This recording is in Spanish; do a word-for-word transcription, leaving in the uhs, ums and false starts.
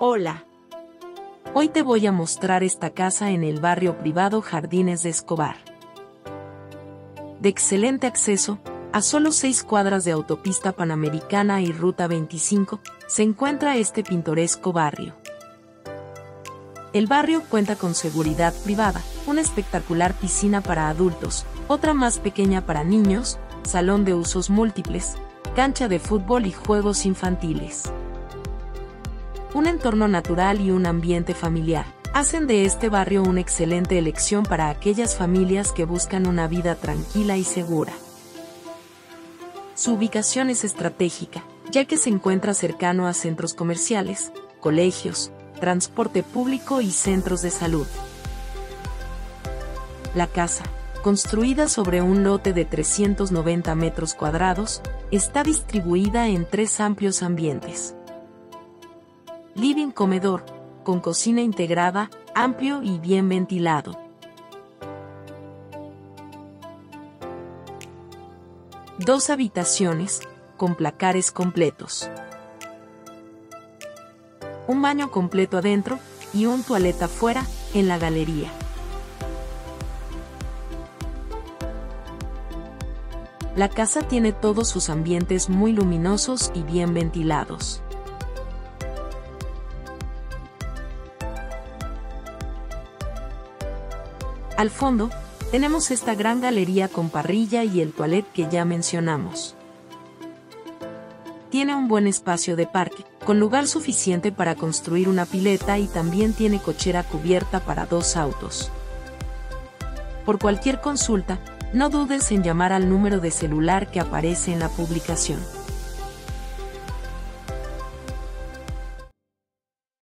Hola. Hoy te voy a mostrar esta casa en el barrio privado Jardines de Escobar. De excelente acceso, a solo seis cuadras de Autopista Panamericana y Ruta veinticinco, se encuentra este pintoresco barrio. El barrio cuenta con seguridad privada, una espectacular piscina para adultos, otra más pequeña para niños, salón de usos múltiples, cancha de fútbol y juegos infantiles. Un entorno natural y un ambiente familiar hacen de este barrio una excelente elección para aquellas familias que buscan una vida tranquila y segura. Su ubicación es estratégica, ya que se encuentra cercano a centros comerciales, colegios, transporte público y centros de salud. La casa, construida sobre un lote de trescientos noventa metros cuadrados, está distribuida en tres amplios ambientes. Living comedor, con cocina integrada, amplio y bien ventilado. Dos habitaciones, con placares completos. Un baño completo adentro, y un toalete afuera, en la galería. La casa tiene todos sus ambientes muy luminosos y bien ventilados. Al fondo, tenemos esta gran galería con parrilla y el toilet que ya mencionamos. Tiene un buen espacio de parque, con lugar suficiente para construir una pileta y también tiene cochera cubierta para dos autos. Por cualquier consulta, no dudes en llamar al número de celular que aparece en la publicación.